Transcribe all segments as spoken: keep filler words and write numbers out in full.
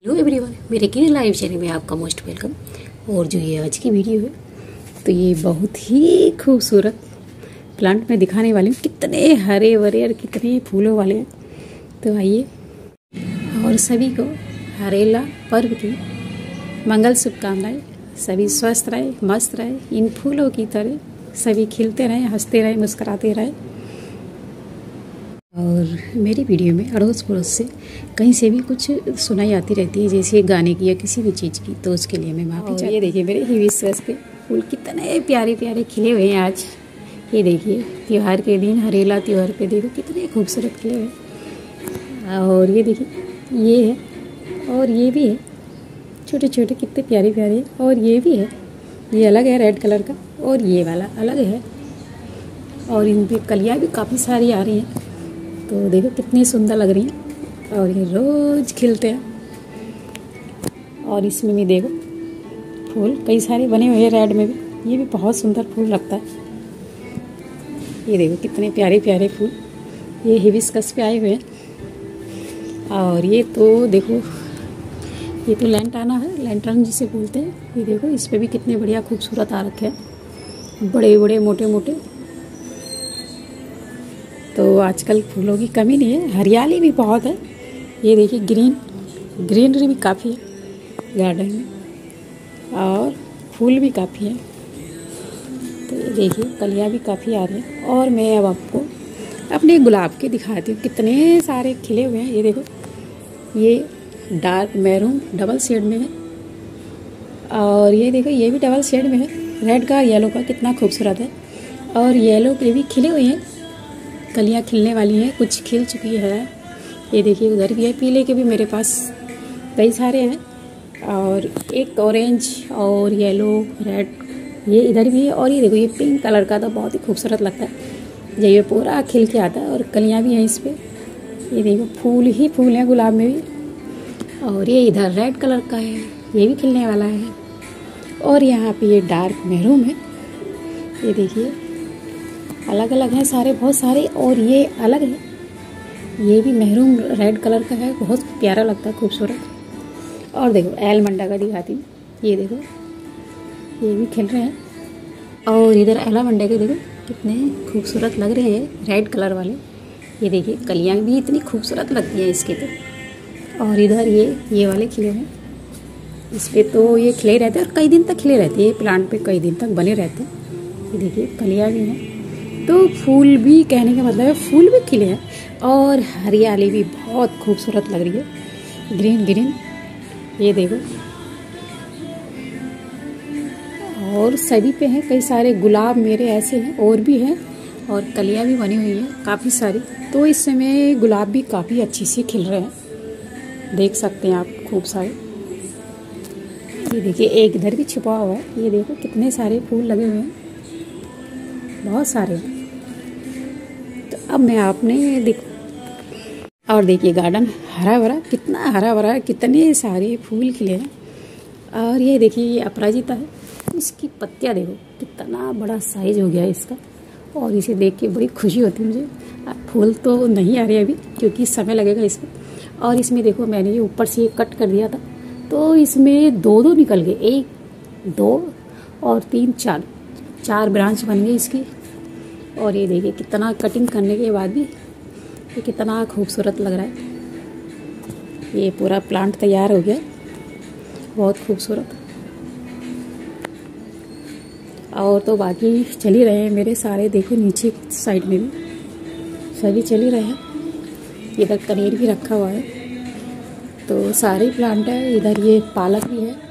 Hello everyone, मेरे किन live channel में आपका मोस्ट वेलकम। और जो ये आज की वीडियो है तो ये बहुत ही खूबसूरत प्लांट में दिखाने वाली हूँ। कितने हरे भरे और कितने फूलों वाले हैं। तो आइए, और सभी को हरेला पर्व की मंगल शुभकामनाएं। सभी स्वस्थ रहे, मस्त रहे, इन फूलों की तरह सभी खिलते रहें, हंसते रहें, मुस्कुराते रहें। और मेरी वीडियो में अड़ोस पड़ोस से कहीं से भी कुछ सुनाई आती रहती है, जैसे गाने की या किसी भी चीज़ की, तो उसके लिए मैं माफ़ी चाहती हूँ। ये देखिए मेरे हिबिस्कस के फूल कितने प्यारे प्यारे खिले हुए हैं आज। ये देखिए त्यौहार के दिन, हरेला त्यौहार पे देखो कितने खूबसूरत खिले हुए हैं। और ये देखिए ये है और ये भी है, छोटे छोटे कितने प्यारे प्यारे। और ये भी है, ये अलग है रेड कलर का, और ये वाला अलग है। और इन पर कलियाँ भी काफ़ी सारी आ रही हैं, तो देखो कितनी सुंदर लग रही हैं। और ये रोज़ खिलते हैं। और इसमें भी देखो फूल कई सारे बने हुए हैं, रेड में भी। ये भी बहुत सुंदर फूल लगता है। ये देखो कितने प्यारे प्यारे फूल ये हिबिस्कस पे आए हुए हैं। और ये तो देखो, ये तो लैंटाना है, लैंटर्न जिसे बोलते हैं। ये देखो इस पर भी कितने बढ़िया खूबसूरत आ रखे हैं, बड़े बड़े मोटे मोटे। तो आजकल फूलों की कमी नहीं है, हरियाली भी बहुत है। ये देखिए ग्रीन ग्रीनरी भी काफ़ी है गार्डन में, और फूल भी काफ़ी है। तो ये देखिए कलियाँ भी काफ़ी आ रही हैं। और मैं अब आपको अपने गुलाब के दिखाती हूँ, कितने सारे खिले हुए हैं। ये देखो ये डार्क मैरून डबल शेड में है। और ये देखो ये भी डबल शेड में है, रेड का येलो का, कितना खूबसूरत है। और येलो के भी खिले हुए हैं, कलियाँ खिलने वाली हैं, कुछ खिल चुकी है। ये देखिए उधर भी है, पीले के भी मेरे पास कई सारे हैं। और एक ऑरेंज और येलो रेड ये इधर भी है। और ये देखो ये पिंक कलर का, तो बहुत ही खूबसूरत लगता है जब ये पूरा खिल के आता है। और कलियाँ भी हैं इस पर। ये देखो फूल ही फूल हैं गुलाब में भी। और ये इधर रेड कलर का है, ये भी खिलने वाला है। और यहाँ पे ये डार्क मैरून है। ये देखिए अलग अलग हैं सारे, बहुत सारे। और ये अलग है, ये भी मैरून रेड कलर का है, बहुत प्यारा लगता है, खूबसूरत। और देखो एलमंडा का दिखाती हूँ। ये देखो ये भी खिल रहे हैं। और इधर एलमंडा के देखो कितने खूबसूरत लग रहे हैं, रेड कलर वाले। ये देखिए कलियाँ भी इतनी खूबसूरत लगती हैं इसके तो। और इधर ये ये वाले खिले हैं, इस पर तो ये खिले रहते हैं और कई दिन तक खिले रहते हैं। ये प्लांट पे कई दिन तक बने रहते हैं। ये देखिए कलियाँ भी हैं, तो फूल भी, कहने का मतलब है फूल भी खिले हैं। और हरियाली भी बहुत खूबसूरत लग रही है, ग्रीन ग्रीन। ये देखो और सभी पे हैं कई सारे गुलाब मेरे ऐसे हैं, और भी हैं। और कलियाँ भी बनी हुई हैं काफ़ी सारी। तो इस समय गुलाब भी काफ़ी अच्छी सी खिल रहे हैं, देख सकते हैं आप, खूब सारे। ये देखिए एक इधर भी छुपा हुआ है। ये देखो कितने सारे फूल लगे हुए हैं, बहुत सारे हैं। तो अब मैं आपने देख, और देखिए गार्डन हरा भरा, कितना हरा भरा है, कितने सारे फूल खिले हैं। और ये देखिए ये अपराजिता है, इसकी पत्तियाँ देखो कितना बड़ा साइज हो गया है इसका। और इसे देख के बड़ी खुशी होती है मुझे। फूल तो नहीं आ रहे अभी, क्योंकि समय लगेगा इसमें। और इसमें देखो मैंने ये ऊपर से कट कर दिया था, तो इसमें दो दो निकल गए, एक दो और तीन चार चार ब्रांच बन गई इसकी। और ये देखिए कितना कटिंग करने के बाद भी ये कितना खूबसूरत लग रहा है। ये पूरा प्लांट तैयार हो गया, बहुत खूबसूरत। और तो बाकी चल ही रहे हैं मेरे सारे, देखो नीचे साइड में भी सभी चल ही रहे हैं। इधर कनेर भी रखा हुआ है, तो सारे प्लांट है। इधर ये पालक भी है,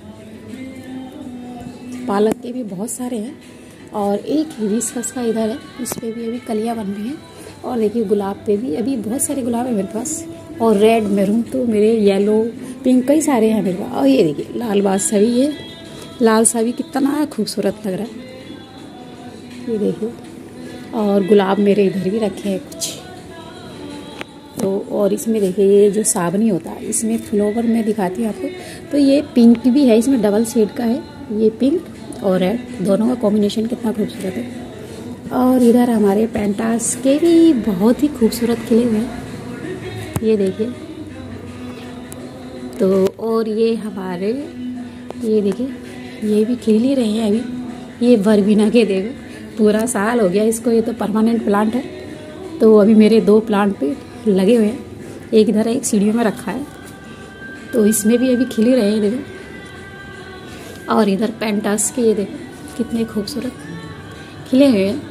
पालक के भी बहुत सारे हैं। और एक हिबिस्कस का इधर है, इस पर भी अभी कलियाँ बन रही हैं। और देखिए गुलाब पे भी अभी बहुत सारे गुलाब है मेरे पास। और रेड मैरून तो मेरे, येलो पिंक कई सारे हैं मेरे पास। और ये देखिए लाल बादशाह भी, ये लाल सा भी कितना खूबसूरत लग रहा है। ये देखिए और गुलाब मेरे इधर भी रखे हैं कुछ तो। और इसमें देखिए ये जो सावनी होता है, इसमें फ्लावर में दिखाती हूँ आपको। तो ये पिंक भी है, इसमें डबल शेड का है, ये पिंक और रेड दोनों का कॉम्बिनेशन कितना खूबसूरत है। और इधर हमारे पेंटास के भी बहुत ही खूबसूरत खिले हुए हैं। ये देखिए तो और ये हमारे ये देखिए ये भी खिल ही रहे हैं अभी। ये वर्बिना के देखो पूरा साल हो गया इसको, ये तो परमानेंट प्लांट है। तो अभी मेरे दो प्लांट पे लगे हुए हैं, एक इधर है एक सीढ़ियों में रखा है, तो इसमें भी अभी खिल ही रहे हैं देखो। और इधर पेंटास के ये देखो कितने खूबसूरत खिले हुए हैं।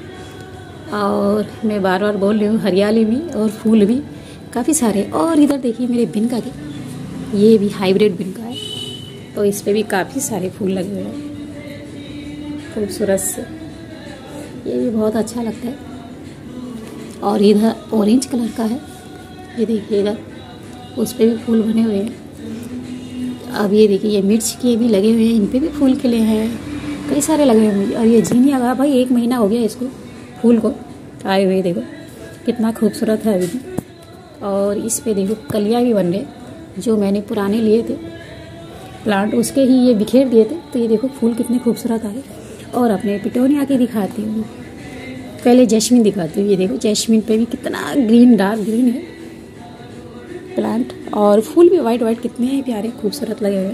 और मैं बार बार बोल रही हूँ हरियाली भी और फूल भी काफ़ी सारे। और इधर देखिए मेरे बिनका के, ये भी हाइब्रिड बिनका है, तो इस पर भी काफ़ी सारे फूल लगे हुए हैं खूबसूरत से, ये भी बहुत अच्छा लगता है। और इधर ऑरेंज कलर का है, ये देखिए इधर उस पर भी फूल बने हुए हैं। अब ये देखिए ये मिर्च के भी लगे हुए हैं, इन पे भी फूल खिले हैं, कई सारे लगे हुए हैं। और ये जीनिया का भाई एक महीना हो गया इसको फूल को आए हुए, देखो कितना खूबसूरत है अभी। और इस पे देखो कलियाँ भी बन रहे, जो मैंने पुराने लिए थे प्लांट उसके ही ये बिखेर दिए थे, तो ये देखो फूल कितने खूबसूरत आ गए। और अपने पिटोनिया के दिखाती हूँ, पहले जैस्मिन दिखाती हूँ। ये देखो जैस्मिन पे भी कितना ग्रीन डार्क ग्रीन है प्लांट, और फूल भी वाइट वाइट कितने प्यारे खूबसूरत लगे हुए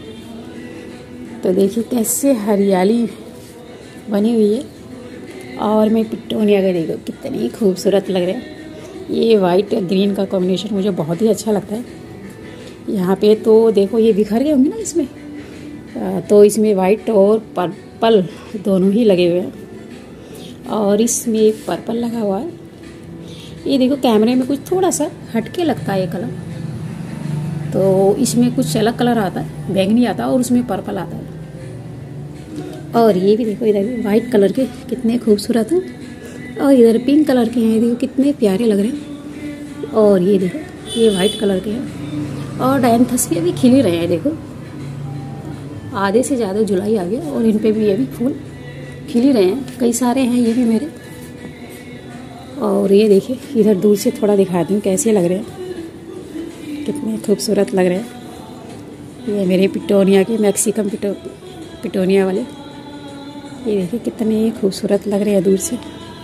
हैं। तो देखिए कैसे हरियाली बनी हुई है। और मैं पिटोनिया का देखो कितनी खूबसूरत लग रहा है, ये वाइट ग्रीन का कॉम्बिनेशन मुझे बहुत ही अच्छा लगता है। यहाँ पे तो देखो ये बिखर गए होंगे ना इसमें, तो इसमें वाइट और पर्पल दोनों ही लगे हुए हैं। और इसमें पर्पल लगा हुआ है, ये देखो कैमरे में कुछ थोड़ा सा हटके लगता है ये कलर, तो इसमें कुछ अलग कलर आता है, बैंगनी आता है और उसमें पर्पल आता है। और ये भी देखो इधर भी वाइट कलर के कितने खूबसूरत हैं, और इधर पिंक कलर के हैं, देखो कितने प्यारे लग रहे हैं। और ये देखो ये वाइट कलर के हैं। और डायंथस भी अभी खिल रहे हैं, देखो आधे से ज़्यादा जुलाई आ गया और इन पे भी ये भी फूल खिल ही रहे हैं, कई सारे हैं ये भी मेरे। और ये देखिए इधर दूर से थोड़ा दिखाती हूँ कैसे लग रहे हैं, कितने खूबसूरत लग रहे हैं। ये मेरे पिटोनिया के मैक्सिकम पिटो पिटोनिया वाले, ये देखिए कितने खूबसूरत लग रहे हैं दूर से।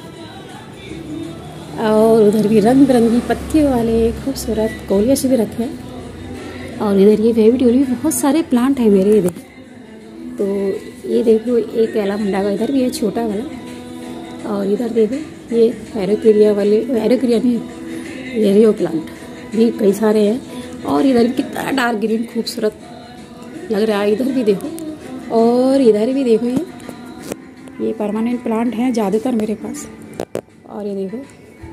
और उधर भी रंग बिरंगी पत्तियों वाले खूबसूरत कोलिया से भी रखे हैं। और इधर ये वेविड्यूल भी बहुत सारे प्लांट हैं मेरे इधर। तो ये देखो एक एलामंडा का इधर भी है छोटा वाला, और इधर देखो ये एरोकेरिया वाले एरोकेरिया नहीं एरियो प्लांट भी कई सारे हैं। और इधर भी कितना डार्क ग्रीन खूबसूरत लग रहा है, इधर भी देखो। और इधर भी देखो ये ये परमानेंट प्लांट हैं ज़्यादातर मेरे पास। और ये देखो,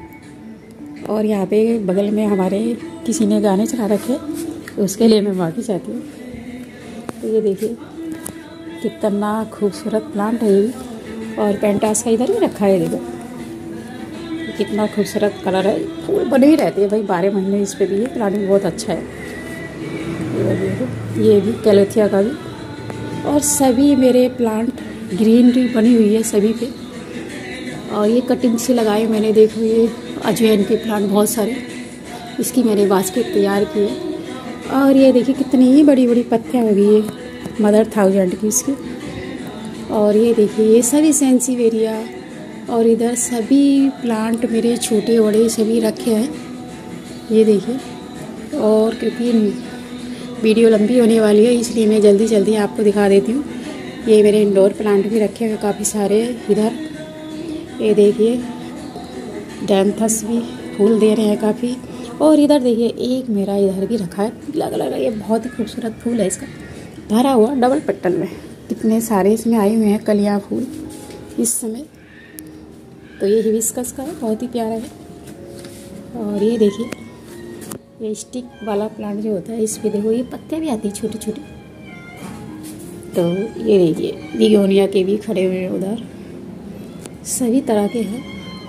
और यहाँ पे बगल में हमारे किसी ने गाने चला रखे, तो उसके लिए मैं माफ़ी चाहती हूँ। तो ये देखिए कितना खूबसूरत प्लांट है ये। और पेंटास का इधर भी रखा है, देखो कितना खूबसूरत कलर है, फूल बने ही रहते हैं भाई बारह महीने इस पर भी। ये प्लांट भी बहुत अच्छा है। ये देखो ये भी कैलेथिया का भी। और सभी मेरे प्लांट ग्रीनरी बनी हुई है सभी पे। और ये कटिंग से लगाए मैंने, देखो ये अजवाइन के प्लांट बहुत सारे, इसकी मैंने बास्केट तैयार की है। और ये देखिए कितनी ही बड़ी बड़ी पत्तियाँ हो गई है मदर थाउजेंड की इसकी। और ये देखिए ये सभी सेंसिवेरिया, और इधर सभी प्लांट मेरे छोटे बड़े सभी रखे हैं, ये देखिए। और क्योंकि वीडियो लंबी होने वाली है इसलिए मैं जल्दी जल्दी आपको दिखा देती हूँ। ये मेरे इंडोर प्लांट भी रखे हैं काफ़ी सारे इधर, ये देखिए डैंथस भी फूल दे रहे हैं काफ़ी। और इधर देखिए एक मेरा इधर भी रखा है पीला कलर का, ये बहुत ही खूबसूरत फूल है, इसका भरा हुआ डबल पेटल में कितने सारे इसमें आए हुए हैं कलियाँ फूल इस समय। तो ये हिबिस्कस का है, बहुत ही प्यारा है। और ये देखिए ये स्टिक वाला प्लांट जो होता है इस पे देखो ये पत्तियाँ भी आती हैं छोटी छोटी। तो ये देखिए बिगोनिया के भी खड़े हुए हैं उधर, सभी तरह के हैं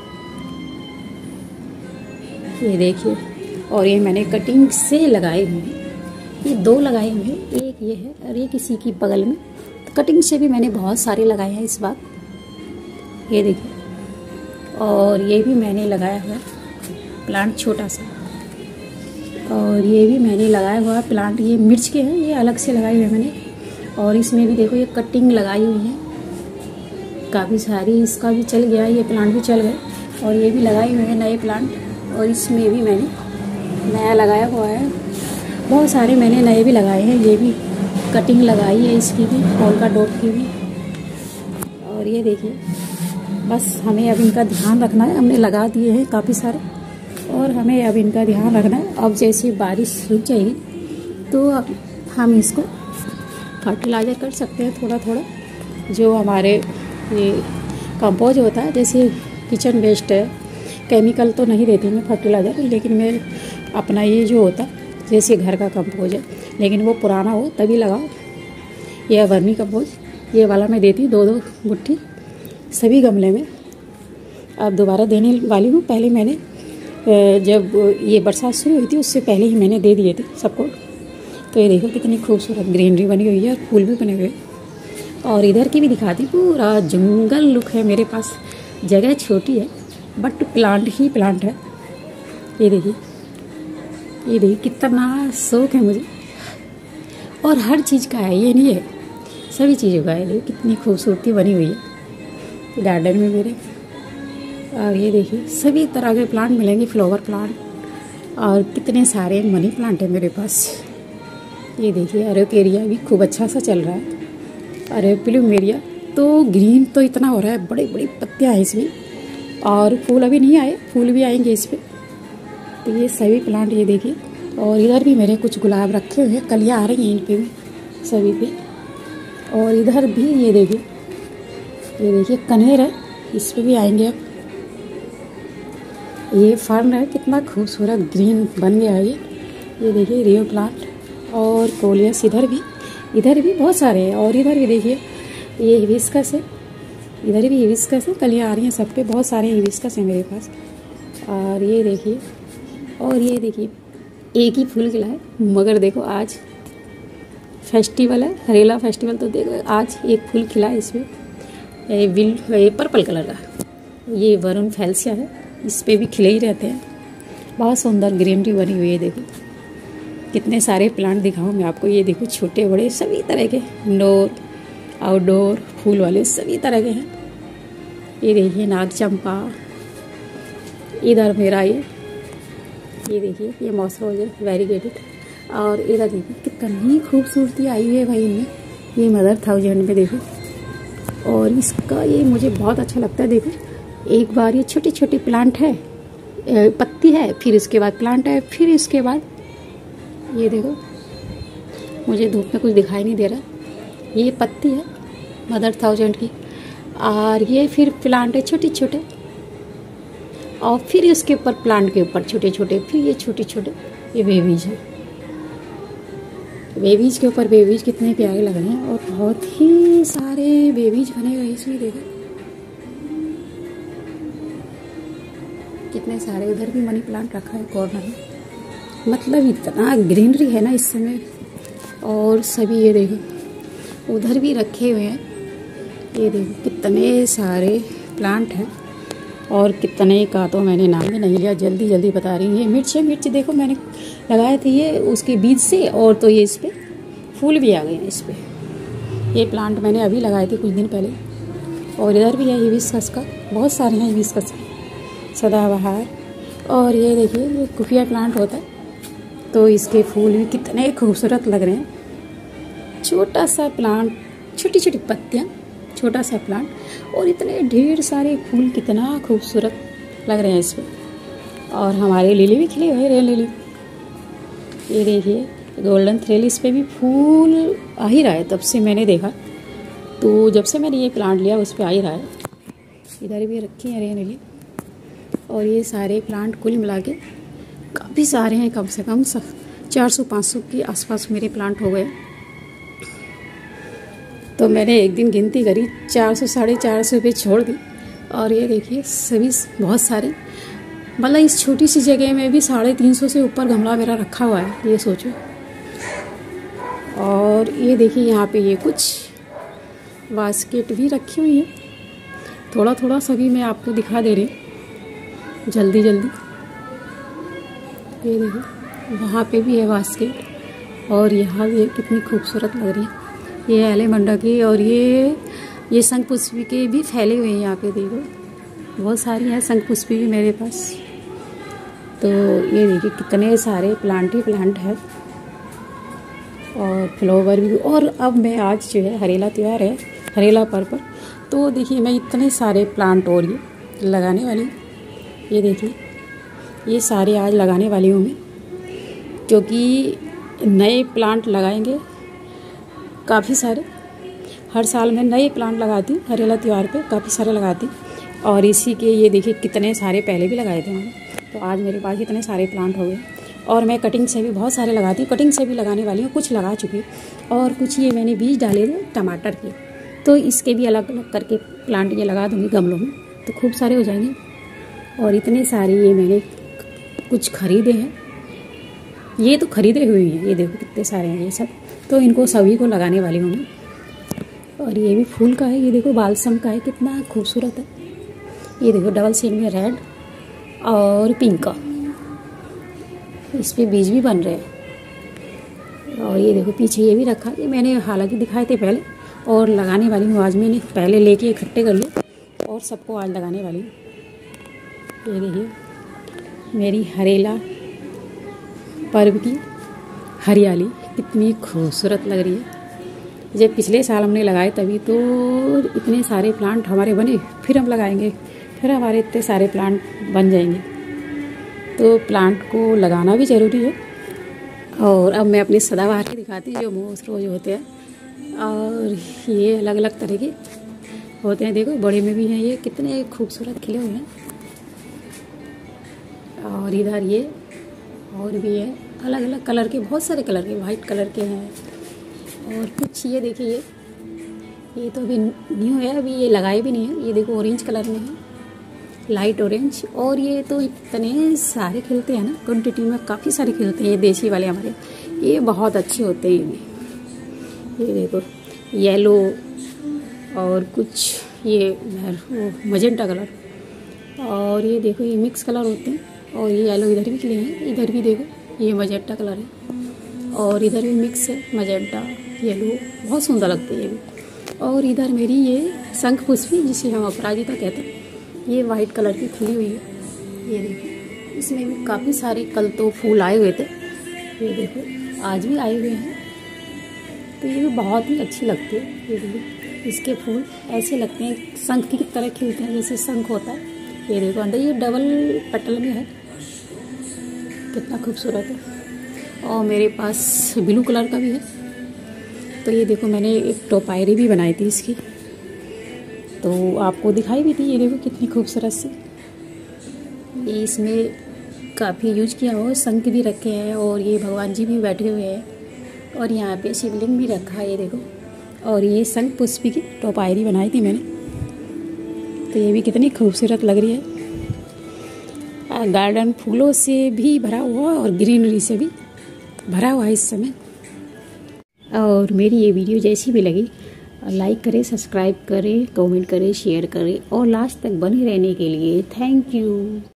ये देखिए। और ये मैंने कटिंग से लगाए हुए हैं, ये दो लगाए हुए हैं, एक ये है और ये किसी की बगल में। तो कटिंग से भी मैंने बहुत सारे लगाए हैं इस बार, ये देखिए। और ये भी मैंने लगाया हुआ प्लांट छोटा सा। और ये भी मैंने लगाया हुआ प्लांट, ये मिर्च के हैं, ये अलग से लगाए हुए मैंने। और इसमें भी देखो ये कटिंग लगाई हुई है काफ़ी सारी, इसका भी चल गया, ये प्लांट भी चल गए। और ये भी लगाए हुए हैं नए प्लांट। और इसमें भी मैंने नया लगाया हुआ है बहुत सारे मैंने नए भी लगाए हैं, ये भी कटिंग लगाई है इसकी भी, पोल्का डॉट की भी। और ये देखिए, बस हमें अब इनका ध्यान रखना है। हमने लगा दिए हैं काफ़ी सारे और हमें अब इनका ध्यान रखना है। अब जैसे बारिश रुक जाएगी तो अब हम इसको फर्टिलाइज़र कर सकते हैं थोड़ा थोड़ा। जो हमारे ये कंपोज होता है, जैसे किचन वेस्ट है, केमिकल तो नहीं देती मैं फर्टिलाइज़र, लेकिन मैं अपना ये जो होता जैसे घर का कंपोज है, लेकिन वो पुराना हो तभी लगाओ। यह वर्मी कंपोज ये वाला मैं देती दो दो मुट्ठी सभी गमले में। अब दोबारा देने वाली हूँ। पहले मैंने जब ये बरसात शुरू हुई थी उससे पहले ही मैंने दे दिए थे सबको। तो ये देखो कितनी खूबसूरत ग्रीनरी बनी हुई है और फूल भी बने हुए हैं। और इधर की भी दिखाती, पूरा जंगल लुक है मेरे पास। जगह छोटी है बट प्लांट ही प्लांट है। ये देखिए, ये देखिए कितना शौक है मुझे, और हर चीज़ का है, ये नहीं है, सभी चीज़ों का है। देखिए कितनी खूबसूरती बनी हुई है गार्डन में मेरे। और ये देखिए सभी तरह के प्लांट मिलेंगे, फ्लावर प्लांट, और कितने सारे मनी प्लांट है मेरे पास। ये देखिए एरोकेरिया भी खूब अच्छा सा चल रहा है। अरे प्लूमेरिया तो ग्रीन तो इतना हो रहा है, बड़ी बड़ी पत्तियाँ हैं इसमें, और फूल अभी नहीं आए, फूल भी आएंगे इस पर। तो ये सभी प्लांट ये देखिए। और इधर भी मैंने कुछ गुलाब रखे हुए हैं, कलियाँ आ रही हैं इन पे भी, सभी पे। और इधर भी ये देखिए, ये देखिए कनेर है, इस पे भी आएंगे अब। ये फर्न है, कितना खूबसूरत ग्रीन बन गया है ये। ये देखिए रियो प्लांट और कोलियस इधर भी, इधर भी बहुत सारे हैं। और इधर भी देखिए ये हिबिस्कस है, इधर भी हिबिस्कस है, कलियाँ आ रही हैं सब पे, बहुत सारे हिबिस्कस हैं मेरे पास। और ये देखिए, और ये देखिए एक ही फूल खिला है, मगर देखो आज फेस्टिवल है, हरेला फेस्टिवल, तो देखो आज एक फूल खिला है इसमें, ये विल ये पर्पल कलर का। ये वरुण फैल्सिया है, इस पे भी खिले ही रहते हैं। बहुत सुंदर ग्रीनरी बनी हुई है। देखो कितने सारे प्लांट दिखाऊँ मैं आपको। ये देखो छोटे बड़े सभी तरह के, इंडोर आउटडोर फूल वाले सभी तरह के हैं। ये देखिए नाग चंपा, इधर मेरा ये ये देखिए ये मॉसरोज है वेरीगेटेड। और इधर देखिए कितनी खूबसूरती आई हुई है भाई इनमें। ये मदर थाउजेंड में देखो, और इसका ये मुझे बहुत अच्छा लगता है। देखो एक बार ये छोटे छोटे प्लांट है, पत्ती है, फिर इसके बाद प्लांट है, फिर इसके बाद ये देखो, मुझे धूप में कुछ दिखाई नहीं दे रहा, ये पत्ती है मदर थाउजेंड की, और ये फिर प्लांट है छोटे छोटे, और फिर इसके ऊपर प्लांट के ऊपर छोटे छोटे, फिर ये छोटे छोटे ये बेबीज है। बेबीज के ऊपर बेबीज कितने प्यारे लग रहे हैं, और बहुत ही सारे बेबीज बने हुए इसमें। देखो कितने सारे, उधर भी मनी प्लांट रखा है कॉर्नर में। मतलब इतना ग्रीनरी है ना इस समय। और सभी ये देखो उधर भी रखे हुए हैं, ये देखो कितने सारे प्लांट हैं। और कितने का तो मैंने नाम भी नहीं लिया, जल्दी जल्दी बता रही हूँ। ये मिर्च है, मिर्च देखो मैंने लगाए थे ये उसके बीज से, और तो ये इस पर फूल भी आ गए हैं इस पर। ये प्लांट मैंने अभी लगाए थे कुछ दिन पहले। और इधर भी है हिबिस्कस का, बहुत सारे हैं हिबिस्कस के, सदाबहार। और ये देखिए ये खुफिया प्लांट होता है, तो इसके फूल भी कितने खूबसूरत लग रहे हैं। छोटा सा प्लांट, छोटी छोटी पत्तियाँ, छोटा सा प्लांट, और इतने ढेर सारे फूल, कितना खूबसूरत लग रहे हैं इस पर। और हमारे लिली भी खिले हुए, रेन लिली। ये देखिए गोल्डन थ्रेल, इस पर भी फूल आ ही रहा है तब से मैंने देखा, तो जब से मैंने ये प्लांट लिया उस पर आ ही रहा है। इधर भी रखी है रेन लिली। और ये सारे प्लांट कुल मिला के काफ़ी सारे हैं, कम से कम चार सौ पाँच सौ के आसपास मेरे प्लांट हो गए। तो मैंने एक दिन गिनती करी, चार सौ साढ़े चार सौ पे छोड़ दी। और ये देखिए सभी बहुत सारे, मतलब इस छोटी सी जगह में भी साढ़े तीन सौ से ऊपर गमला मेरा रखा हुआ है, ये सोचो। और ये देखिए यहाँ पे ये कुछ बास्केट भी रखी हुई है, थोड़ा थोड़ा सभी मैं आपको दिखा दे रही हूँ जल्दी जल्दी। ये देखो वहाँ पे भी है बास्केट, और यहाँ भी कितनी खूबसूरत लग रही है। ये एलेमंडा की, और ये ये शंखपुष्पी के भी फैले हुए हैं यहाँ पे। देखो बहुत सारी हैं शंखपुष्पी भी मेरे पास। तो ये देखिए कितने सारे प्लांट ही प्लांट है। और फ्लावर भी। और अब मैं आज जो है हरेला त्यौहार है, हरेला पर्व पर, तो देखिए मैं इतने सारे प्लांट और ये लगाने वाली हूँ। ये देखिए ये सारे आज लगाने वाली हूँ मैं, क्योंकि नए प्लांट लगाएंगे काफ़ी सारे। हर साल मैं नए प्लांट लगाती हूँ, हरेला त्यौहार पे काफ़ी सारे लगाती हूँ। और इसी के ये देखिए कितने सारे पहले भी लगाए थे मैंने, तो आज मेरे पास इतने सारे प्लांट हो गए। और मैं कटिंग से भी बहुत सारे लगाती हूँ, कटिंग से भी लगाने वाली हूँ, कुछ लगा चुकी हूँ और कुछ ये मैंने बीज डाले थे टमाटर के, तो इसके भी अलग अलग करके प्लांट ये लगा दूँगी गमलों में, तो खूब सारे हो जाएंगे। और इतने सारे ये मैंने कुछ खरीदे हैं, ये तो खरीदे हुए हैं, ये देखो कितने सारे हैं ये सब, तो इनको सभी को लगाने वाली हूँ मैं। और ये भी फूल का है, ये देखो बालसम का है, कितना खूबसूरत है। ये देखो डबल शेड में रेड और पिंक का, इस पे बीज भी बन रहे हैं। और ये देखो पीछे ये भी रखा, ये मैंने हालांकि दिखाए थे पहले, और लगाने वाली हूँ आज। मैंने पहले लेके इकट्ठे कर लिए और सबको आज लगाने वाली हूँ। ये देखिए मेरी हरेला पर्व की हरियाली कितनी खूबसूरत लग रही है। जब पिछले साल हमने लगाए तभी तो इतने सारे प्लांट हमारे बने, फिर हम लगाएंगे, फिर हमारे इतने सारे प्लांट बन जाएंगे। तो प्लांट को लगाना भी ज़रूरी है। और अब मैं अपने सदाबहार के दिखाती हूँ जो मोस्ट रोज होते हैं, और ये अलग अलग तरह के होते हैं। देखो बड़े में भी हैं, ये कितने खूबसूरत खिले हुए हैं। और इधर ये और भी है अलग अलग कलर के, बहुत सारे कलर के, वाइट कलर के हैं। और कुछ ये देखिए ये ये तो अभी न्यू है, अभी ये लगाए भी नहीं है। ये देखो ऑरेंज कलर में है, लाइट ऑरेंज। और ये तो इतने सारे खिलते हैं ना, क्वान्टिटी में काफ़ी सारे खिलते हैं। ये देसी वाले हमारे ये बहुत अच्छे होते हैं। ये ये देखो येलो और कुछ ये मजेंटा कलर, और ये देखो ये मिक्स कलर होते हैं। और ये येलो इधर भी खिले हैं, इधर भी देखो ये मजेंटा कलर है, और इधर भी मिक्स है मजेंटा येलो, बहुत सुंदर लगते हैं ये भी। और इधर मेरी ये शंख पुष्पी जिसे हम अपराजिता कहते हैं, ये वाइट कलर की खिली हुई है। ये देखो इसमें भी काफ़ी सारे कल तो फूल आए हुए थे, ये देखो आज भी आए हुए हैं। तो ये भी बहुत ही अच्छी लगती है। ये देखो इसके फूल ऐसे लगते हैं शंख की तरह खिलते हैं, जैसे शंख होता है। ये देखो अंदर ये डबल पेटल में है, कितना खूबसूरत है। और मेरे पास ब्लू कलर का भी है। तो ये देखो मैंने एक टोपायरी भी बनाई थी इसकी, तो आपको दिखाई भी थी। ये देखो कितनी खूबसूरत सी, ये इसमें काफ़ी यूज किया हुआ, शंख भी रखे हैं और ये भगवान जी भी बैठे हुए हैं, और यहाँ पे शिवलिंग भी रखा है। ये देखो, और ये शंख पुष्पी की टोपायरी बनाई थी मैंने, तो ये भी कितनी खूबसूरत लग रही है। गार्डन फूलों से भी भरा हुआ और ग्रीनरी से भी भरा हुआ है इस समय। और मेरी ये वीडियो जैसी भी लगी लाइक करें, सब्सक्राइब करें, कमेंट करें, शेयर करें, और लास्ट तक बने रहने के लिए थैंक यू।